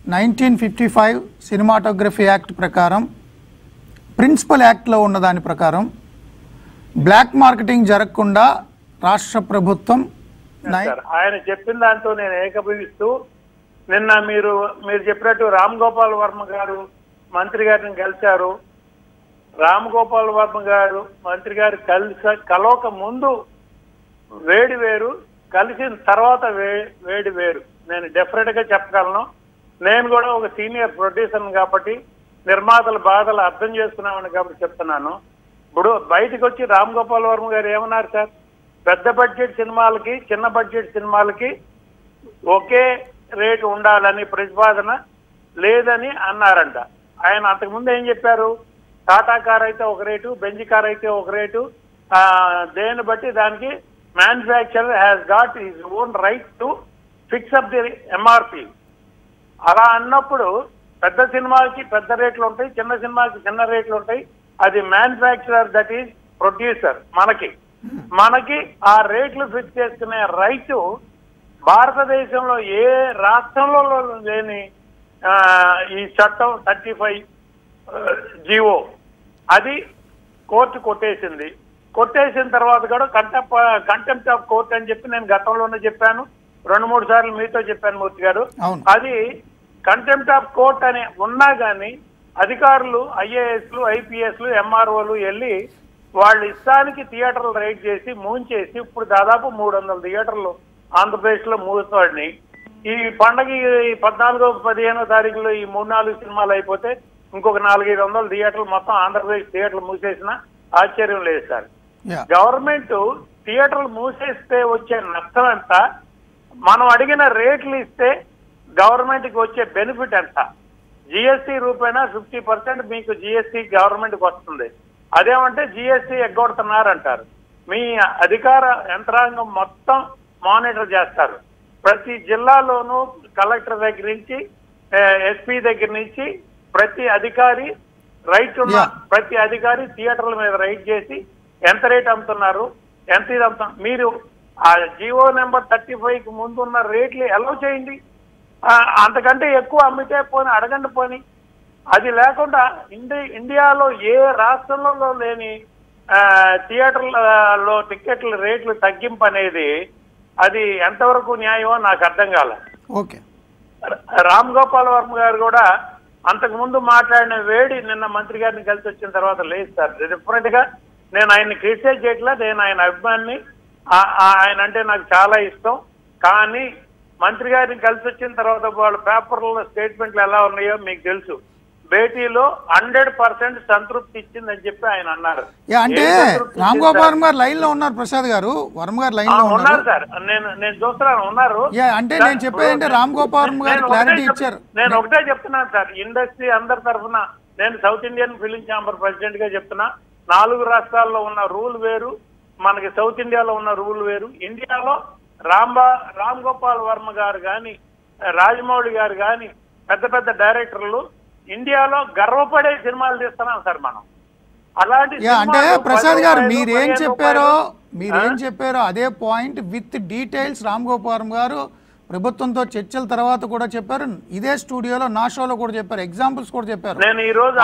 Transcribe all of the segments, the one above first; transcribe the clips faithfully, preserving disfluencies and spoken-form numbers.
Nineteen fifty five cinematography act ప్రకారం principal యాక్ట్లో ఉన్న దాని ప్రకారం బ్లాక్ మార్కెటింగ్ జరగకుండా రాష్ట్ర ప్రభుత్వం ఆయన చెప్పిన దాంతో నేను ఏకీభవిస్తూ నిన్న మీరు మీరు చెప్పినట్టు రామ్ గోపాల్ వర్మ గారు మంత్రి గారిని కలిశారు. రామ్ గోపాల్ వర్మ గారు మంత్రి గారు కలిసి కలవక ముందు వేడి వేరు, కలిసిన తర్వాత వే వేడి వేరు. నేను డెఫినెట్ గా చెప్పగలను. నేను కూడా ఒక సీనియర్ ప్రొడ్యూసర్ కాబట్టి నిర్మాతల బాధలు అర్థం చేసుకున్నామని కాబట్టి చెప్తున్నాను. ఇప్పుడు బయటకు వచ్చి రామ్ గోపాల్ వర్మ గారు ఏమన్నారు సార్, పెద్ద బడ్జెట్ సినిమాలకి చిన్న బడ్జెట్ సినిమాలకి ఒకే రేటు ఉండాలని ప్రతిపాదన లేదని అన్నారంట. ఆయన అంతకుముందు ఏం చెప్పారు, టాటా కార్ అయితే ఒక రేటు, బెంజ్ కార్ అయితే ఒక రేటు, దేన్ని బట్టి దానికి manufacturer has got his own right to fix up the MRP. అలా అన్నప్పుడు పెద్ద సినిమాకి పెద్ద రేట్లు ఉంటాయి, చిన్న సినిమాకి చిన్న రేట్లు ఉంటాయి. అది మ్యానుఫ్యాక్చరర్ దట్ ఈజ్ ప్రొడ్యూసర్. మనకి మనకి ఆ రేట్లు ఫిక్స్ చేసుకునే రైటు భారతదేశంలో ఏ రాష్ట్రంలో లేని ఈ చట్టం థర్టీ ఫైవ్ జీవో అది కోర్టు కొట్టేసింది. కొట్టేసిన తర్వాత కూడా కంటెంప్ కంటెంప్ట్ ఆఫ్ కోర్ట్ అని చెప్పి నేను గతంలోనే చెప్పాను, రెండు మూడు సార్లు మీతో చెప్పాను మూర్తి గారు. అది కంటెంప్ట్ ఆఫ్ కోర్ట్ అని ఉన్నా కానీ అధికారులు ఐఏఎస్లు ఐపీఎస్లు ఎంఆర్ఓలు వెళ్ళి వాళ్ళ ఇష్టానికి థియేటర్లు రైడ్ చేసి మూంచేసి ఇప్పుడు దాదాపు మూడు వందల థియేటర్లు ఆంధ్రప్రదేశ్ లో మూస్తాడిని. ఈ పండగ ఈ పద్నాలుగో పదిహేనో తారీఖులో ఈ మూడు నాలుగు సినిమాలు అయిపోతే ఇంకొక నాలుగైదు వందల థియేటర్లు మొత్తం ఆంధ్రప్రదేశ్ థియేటర్లు మూసేసిన ఆశ్చర్యం లేదు సార్. గవర్నమెంట్ థియేటర్లు మూసేస్తే వచ్చే నష్టం ఎంత, మనం అడిగిన రేట్లు ఇస్తే గవర్నమెంట్ కి వచ్చే బెనిఫిట్ ఎంత, జిఎస్టీ రూపేణా ఫిఫ్టీ పర్సెంట్ మీకు జిఎస్టీ గవర్నమెంట్ కి వస్తుంది. అదేమంటే జిఎస్టీ ఎగ్గొడుతున్నారంటారు. మీ అధికార యంత్రాంగం మొత్తం మానిటర్ చేస్తారు. ప్రతి జిల్లాలోనూ కలెక్టర్ దగ్గర నుంచి ఎస్పీ దగ్గర నుంచి ప్రతి అధికారి రైట్ ఉన్న ప్రతి అధికారి థియేటర్ల మీద రైట్ చేసి ఎంత రేట్ అమ్ముతున్నారు, ఎంత ఇది అమ్ముతున్నారు. మీరు ఆ జియో నెంబర్ థర్టీ ఫైవ్ కి ముందు ఉన్న రేట్లు అలౌ చేయండి. అంతకంటే ఎక్కువ అమ్మితే పోని అడగండి పోని. అది లేకుండా ఇండి ఇండియాలో ఏ రాష్ట్రంలో లేని థియేటర్లలో టికెట్ల రేట్లు తగ్గింపు అనేది అది ఎంతవరకు న్యాయమో నాకు అర్థం కాల. ఓకే, రామ్ గోపాల్ వర్మ గారు కూడా అంతకు ముందు మాట్లాడిన వేడి నిన్న మంత్రి గారిని కలిసి వచ్చిన తర్వాత లేదు సార్. డిఫరెంట్ గా నేను ఆయన్ని క్రిటిసైజ్ చేయట్లా, నేను ఆయన అభిమాని, ఆయన అంటే నాకు చాలా ఇష్టం. కానీ మంత్రి గారిని కలిసి వచ్చిన తర్వాత వాళ్ళ పేపర్లో స్టేట్మెంట్లు ఎలా ఉన్నాయో మీకు తెలుసు. భేటీలో హండ్రెడ్ పర్సెంట్ సంతృప్తి ఇచ్చిందని చెప్పి ఆయన అన్నారు. అంటే రామ్ గోపాల్ గారు లైన్ లో ఉన్నారు, ప్రసాద్ గారు వర్మ గారు లైన్ లో ఉన్నారు సార్. నేను నేను చూస్తున్నాను ఉన్నారు. అంటే నేను చెప్పేది అంటే రామ్ గోపాల్ గారు క్లారిటీ ఇచ్చారు. నేను ఒకటే చెప్తున్నాను సార్, ఇండస్ట్రీ అందరి తరఫున నేను South Indian film chamber president గా చెప్తున్నా. నాలుగు రాష్ట్రాల్లో ఉన్న రూల్ వేరు, మనకి సౌత్ ఇండియాలో ఉన్న రూల్ వేరు. ఇండియాలో రాంబా రామ్ గోపాల్ వర్మ గారు కానీ రాజమౌళి గారు కానీ పెద్ద పెద్ద డైరెక్టర్లు ఇండియాలో గర్వపడే సినిమాలు తీస్తున్నాం సార్ మనం. అలాంటి అంటే ప్రసాద్ గారు మీరేం చెప్పారో మీరేం చెప్పారో అదే point with details Ram Gopal garu ప్రభుత్వంతో చర్చల తర్వాత కూడా చెప్పారు. ఇదే స్టూడియోలో నా షోలో కూడా చెప్పారు, ఎగ్జాంపుల్స్ కూడా చెప్పారు. నేను ఈ రోజు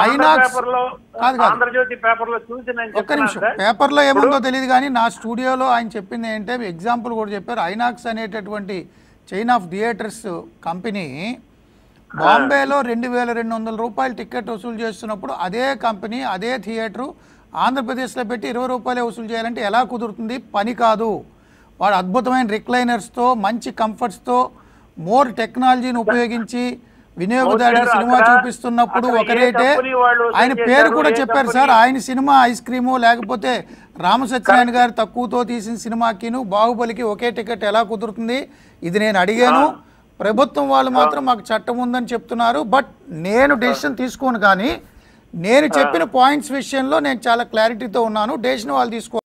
ఆంధ్రజ్యోతి పేపర్ లో చూసి ఒక్క నిమిషం, పేపర్ లో ఏముందో తెలియదు కానీ నా స్టూడియోలో ఆయన చెప్పింది ఏంటంటే ఎగ్జాంపుల్ కూడా చెప్పారు. ఐనాక్స్ అనేటటువంటి చైన్ ఆఫ్ థియేటర్స్ కంపెనీ బాంబేలో రెండు వేల రెండు వందల రూపాయలు టికెట్ వసూలు చేస్తున్నప్పుడు అదే కంపెనీ అదే థియేటరు ఆంధ్రప్రదేశ్లో పెట్టి ఇరవై రూపాయలే వసూలు చేయాలంటే ఎలా కుదురుతుంది? పని కాదు. వాడు అద్భుతమైన రిక్లైనర్స్తో మంచి కంఫర్ట్స్తో మోర్ టెక్నాలజీని ఉపయోగించి వినియోగదారుడికి సినిమా చూపిస్తున్నప్పుడు ఒక రేటే. ఆయన పేరు కూడా చెప్పారు సార్, ఆయన సినిమా ఐస్ క్రీము లేకపోతే రామసత్యనారాయణ గారు తక్కువతో తీసిన సినిమాకిను బాహుబలికి ఒకే టికెట్ ఎలా కుదురుతుంది? ఇది నేను అడిగాను. ప్రభుత్వం వాళ్ళు మాత్రం మాకు చట్టం ఉందని చెప్తున్నారు. బట్ నేను డెసిషన్ తీసుకోను, కానీ నేను చెప్పిన పాయింట్స్ విషయంలో నేను చాలా క్లారిటీతో ఉన్నాను. డెసిషన్ వాళ్ళు తీసుకో